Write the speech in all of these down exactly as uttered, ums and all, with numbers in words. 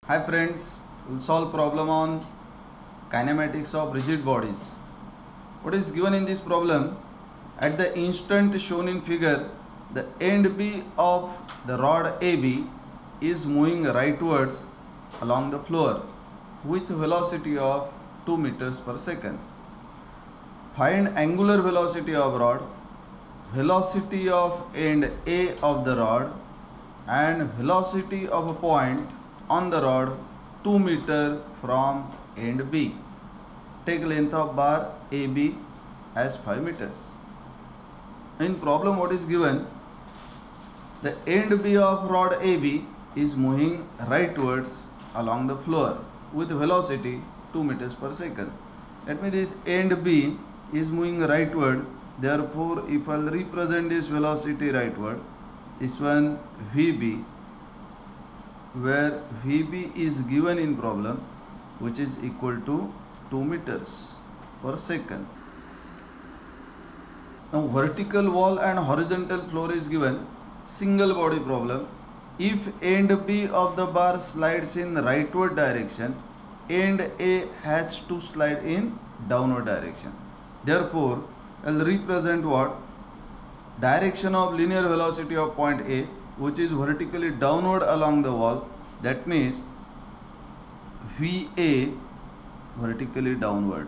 Hi friends, we'll solve problem on kinematics of rigid bodies. What is given in this problem? At the instant shown in figure, the end B of the rod A B is moving rightwards along the floor with velocity of two meters per second. Find angular velocity of rod, velocity of end A of the rod and velocity of a point on the rod two meter from end B. Take length of bar A B as five meters. In problem what is given? The end B of rod A B is moving rightwards along the floor with velocity two meters per second. That means this end B is moving rightward. Therefore, if I will represent this velocity rightward, this one V B, where V B is given in problem, which is equal to two meters per second. Now vertical wall and horizontal floor is given, single body problem. If end B of the bar slides in rightward direction, end A has to slide in downward direction. Therefore, I will represent what? Direction of linear velocity of point A, which is vertically downward along the wall. That means V A vertically downward,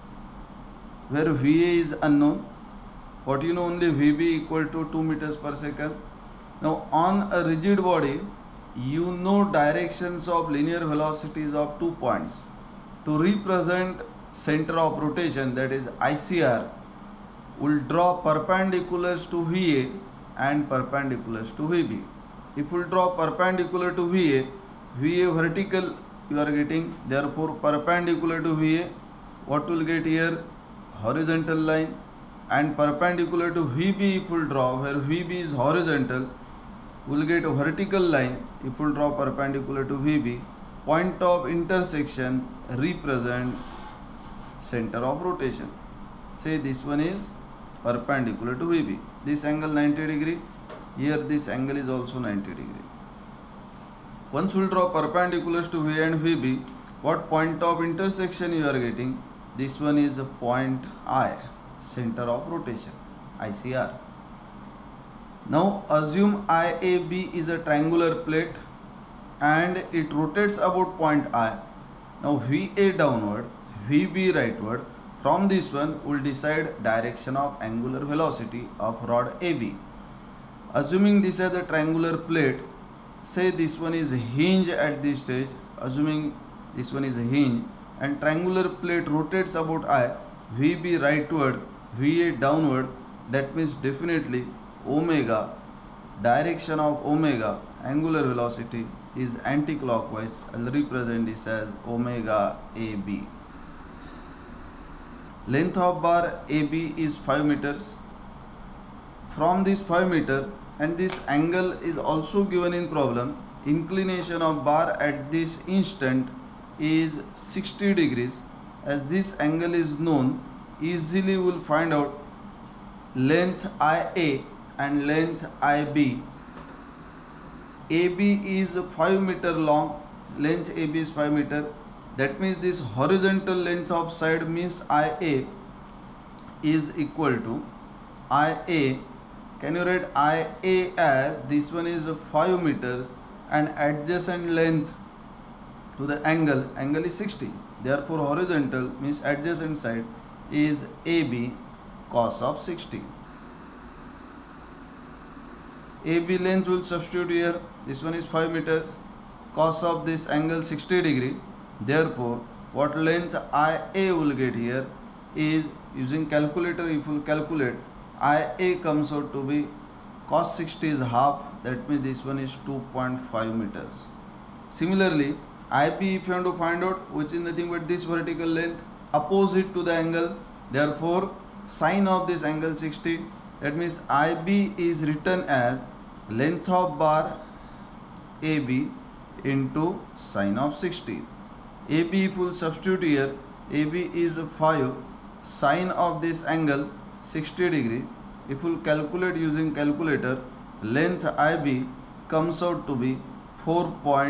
where V A is unknown. What you know, only V B equal to two meters per second. Now on a rigid body, you know directions of linear velocities of two points. To represent center of rotation, that is I C R, will draw perpendiculars to V A and perpendiculars to V B. If we draw perpendicular to V A, V A vertical you are getting, therefore perpendicular to V A, what will get here? Horizontal line. And perpendicular to V B if we draw, where V B is horizontal, we will get a vertical line. If we draw perpendicular to V B, point of intersection represents center of rotation. Say this one is perpendicular to V B. This angle ninety degree. Here this angle is also ninety degree. Once we will draw perpendiculars to V A and V B, what point of intersection you are getting? This one is a point I, center of rotation, I C R. Now assume I A B is a triangular plate and it rotates about point I. Now V A downward, V B rightward. From this one we will decide direction of angular velocity of rod A B. Assuming this is a triangular plate, say this one is a hinge at this stage, assuming this one is a hinge and triangular plate rotates about I, V B rightward, V A downward, that means definitely omega, direction of omega, angular velocity is anti-clockwise. I will represent this as omega A B. Length of bar A B is five meters. From this five meter, and this angle is also given in problem, inclination of bar at this instant is sixty degrees. As this angle is known, easily we will find out length I A and length I B. A B is five meter long, length A B is five meter. That means this horizontal length of side means I A is equal to I A. Can you write I A as this one is five meters and adjacent length to the angle, angle is sixty. Therefore horizontal means adjacent side is A B cos of sixty. A B length will substitute here. This one is five meters. Cos of this angle sixty degree. Therefore, what length I A will get here is, using calculator if you calculate, I A comes out to be cos sixty is half. That means this one is two point five meters. Similarly, I B if you want to find out, which is nothing but this vertical length opposite to the angle. Therefore, sine of this angle sixty. That means I B is written as length of bar A B into sine of sixty. A B if we substitute here, A B is five, sine of this angle sixty degree. If we calculate using calculator, length I B comes out to be four point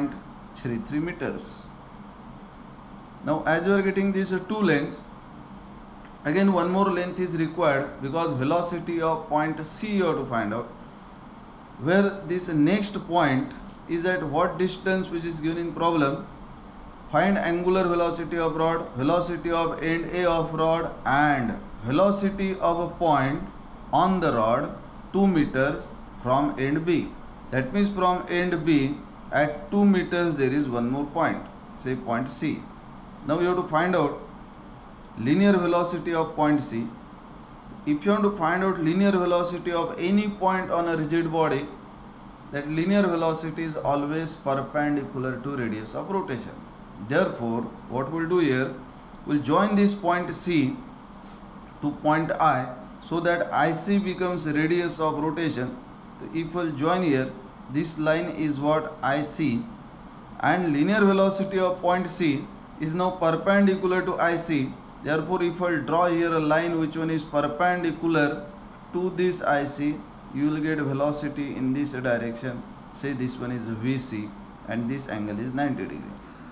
thirty-three meters. Now as you are getting these two lengths, again one more length is required, because velocity of point C you have to find out, where this next point is at what distance which is given in problem. Find angular velocity of rod, velocity of end A of rod, and velocity of a point on the rod two meters from end B. That means from end B at two meters there is one more point, say point C. Now you have to find out linear velocity of point C. If you want to find out linear velocity of any point on a rigid body, that linear velocity is always perpendicular to radius of rotation. Therefore, what we'll do here, we'll join this point C to point I, so that I C becomes radius of rotation. So if we'll join here, this line is what I C, and linear velocity of point C is now perpendicular to I C. Therefore, if I draw here a line which one is perpendicular to this I C, you will get velocity in this direction. Say this one is V C and this angle is ninety degree.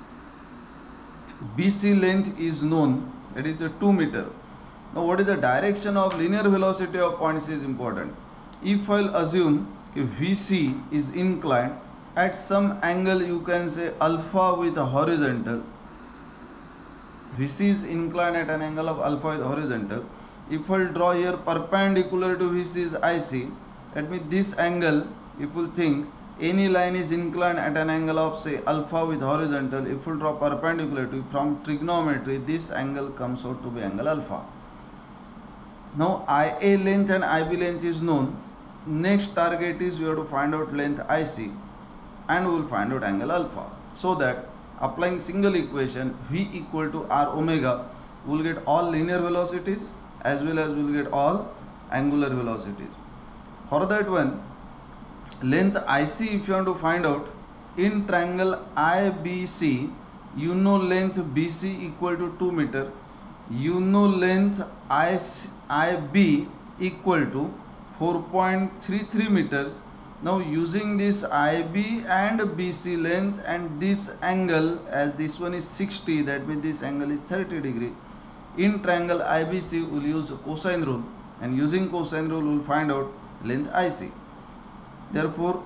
B C length is known, it is a two meter. Now what is the direction of linear velocity of point C is important. If I will assume V C is inclined at some angle, you can say alpha with a horizontal. V C is inclined at an angle of alpha with horizontal. If I will draw here perpendicular to V C is I C, that means this angle, if you think any line is inclined at an angle of say alpha with horizontal, if you draw perpendicular to, from trigonometry, this angle comes out to be angle alpha. Now I A length and I B length is known. Next target is we have to find out length I C, and we will find out angle alpha. So that applying single equation V equal to R omega, we will get all linear velocities as well as we will get all angular velocities. For that one, length I C, if you want to find out, in triangle I B C, you know length B C equal to two meter, you know length I B equal to four point three three meters. Now using this I B and B C length and this angle, as this one is sixty, that means this angle is thirty degree. In triangle I B C, we will use cosine rule, and using cosine rule we will find out length I C. Therefore,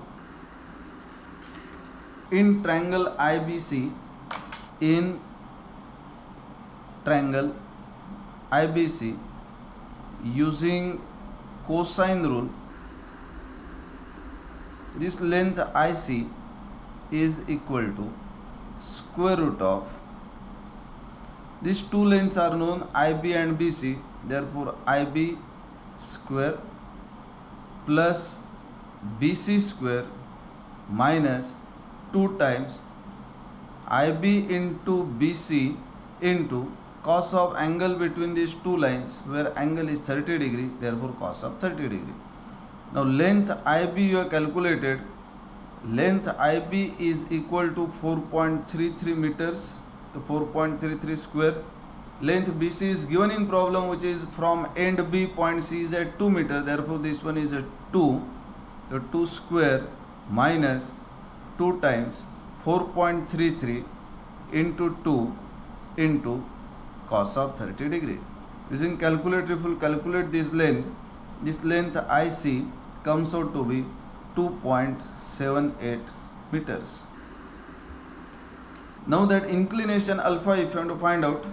in triangle I B C, in triangle I B C, using cosine rule, this length I C is equal to square root of, these two lengths are known, I B and B C, therefore I B square plus B C square minus two times I B into B C into cos of angle between these two lines, where angle is thirty degree, therefore cos of thirty degree. Now length I B you have calculated, length I B is equal to four point three three meters, so four point three three square. Length B C is given in problem, which is from end B, point C is at two meter, therefore this one is a two, so two square minus two times four point three three into two into cos of thirty degree. Using calculator, if you calculate this length, this length I C comes out to be two point seven eight meters. Now that inclination alpha, if you want to find out,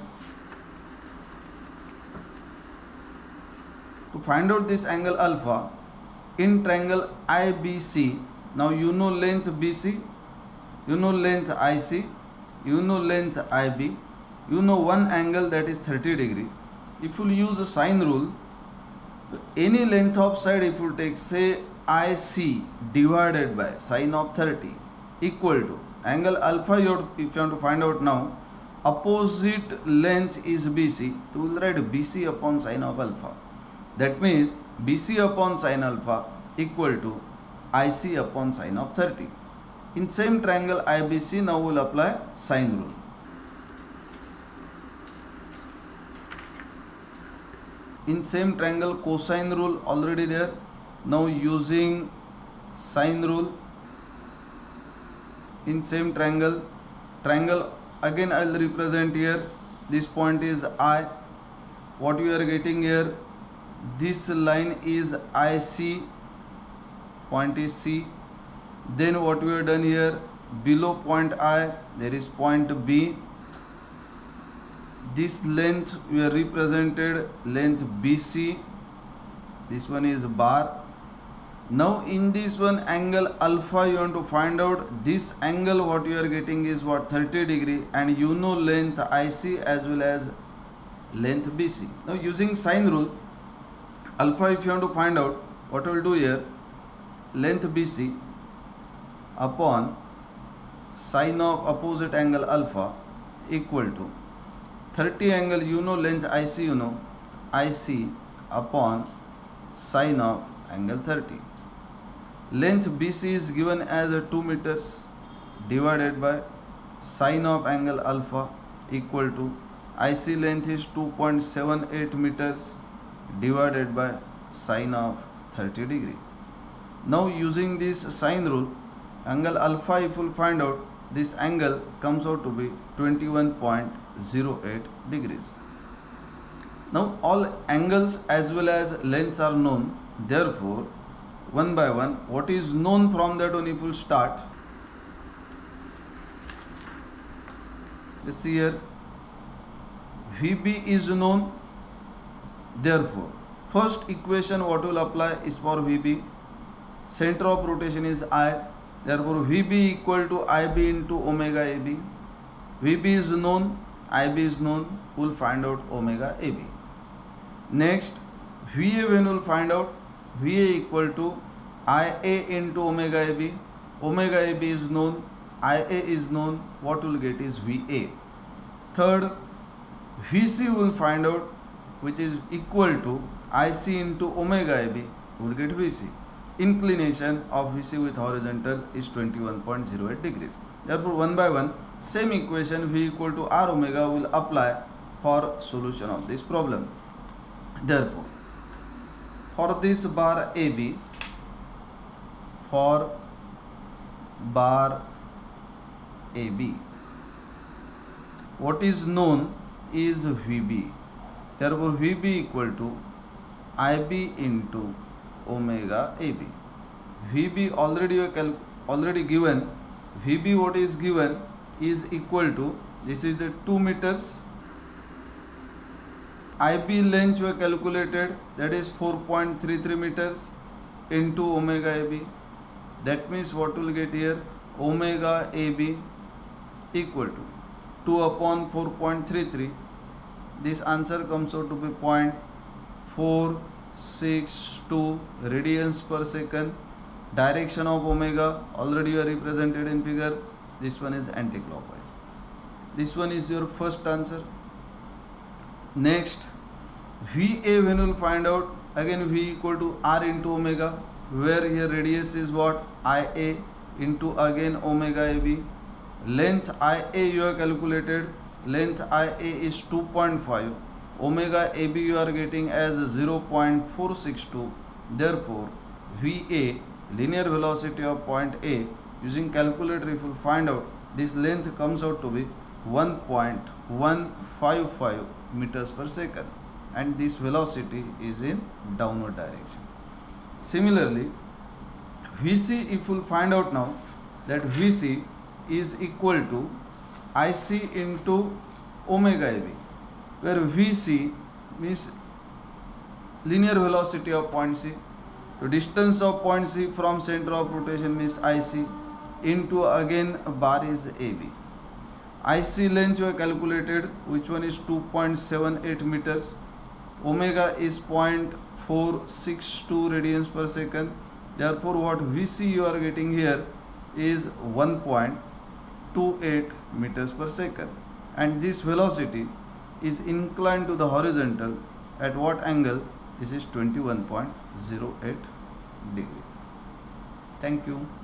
to find out this angle alpha in triangle I B C, now you know length B C, you know length I C, you know length I B, you know one angle, that is thirty degree. If you use a sine rule, any length of side, if you take say I C divided by sine of thirty equal to angle alpha, you have, if you want to find out now, opposite length is B C, so we will write B C upon sine of alpha. That means B C upon sine alpha equal to I C upon sine of thirty. In same triangle I B C, now we will apply sine rule. In same triangle cosine rule already there, now using sine rule. In same triangle triangle again I will represent here. This point is I. What we are getting here, this line is I C, point is C. Then what we have done here, below point I there is point B. This length we have represented length B C. This one is bar. Now in this one angle alpha you want to find out. This angle what you are getting is what, thirty degree, and you know length I C as well as length B C. Now using sine rule, alpha if you want to find out, what we will do here, length B C upon sine of opposite angle alpha equal to thirty angle, you know length I C, you know I C upon sine of angle thirty. Length B C is given as two meters divided by sine of angle alpha equal to I C length is two point seven eight meters divided by sine of thirty degree. Now using this sine rule, angle alpha if we will find out, this angle comes out to be twenty-one point zero eight degrees. Now all angles as well as lengths are known. Therefore one by one, what is known from that one if we will start. Let's see here, V B is known. Therefore first equation what will apply is for V B. Center of rotation is I. Therefore V B equal to I B into omega A B. V B is known, I B is known, we will find out omega A B. Next V A when we will find out, V A equal to I A into omega A B. Omega A B is known, I A is known, what we will get is V A. Third, V C we will find out, which is equal to I C into omega A B, we will get V C. Inclination of V C with horizontal is twenty-one point zero eight degrees. Therefore one by one, same equation V equal to R omega will apply for solution of this problem. Therefore for this bar A B, for bar A B, what is known is V B. Therefore V B equal to I B into omega A B. V B already already given. V B what is given is equal to, this is the two meters. I B length we calculated, that is four point three three meters into omega A B. That means what we will get here, omega A B equal to two upon four point three three. This answer comes out to be zero point four six two radians per second. Direction of omega already are represented in figure. This one is anti-clockwise. This one is your first answer. Next, V A when we will find out, again V equal to R into omega, where here radius is what, I A into again omega A B. Length I A you have calculated, length I A is two point five, omega A B you are getting as zero point four six two. Therefore V A, linear velocity of point A, using calculator if you find out, this length comes out to be one point one five five meters per second, and this velocity is in downward direction. Similarly V C if you find out now, that V C is equal to I C into omega A B, where V C means linear velocity of point C. So distance of point C from center of rotation means I C into again bar is A B. I C length you have calculated, which one is two point seven eight meters. Omega is zero point four six two radians per second. Therefore what V C you are getting here is one point two eight meters per second, and this velocity is inclined to the horizontal at what angle? This is twenty-one point zero eight degrees. Thank you.